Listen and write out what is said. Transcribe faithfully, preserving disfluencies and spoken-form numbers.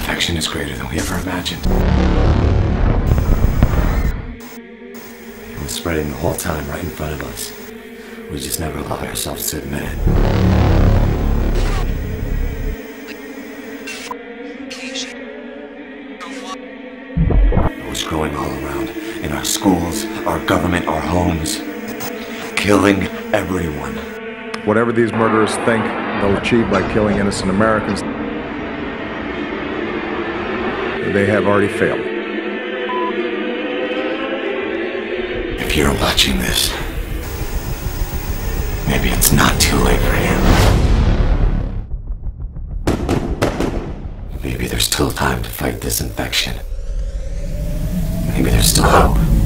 infection is greater than we ever imagined. It was spreading the whole time right in front of us. We just never allowed ourselves to admit it. It was growing all around, in our schools, our government, our homes, killing everyone. Whatever these murderers think they'll achieve by killing innocent Americans, they have already failed. If you're watching this, maybe it's not too late for you. Maybe there's still time to fight this infection. Maybe there's still hope.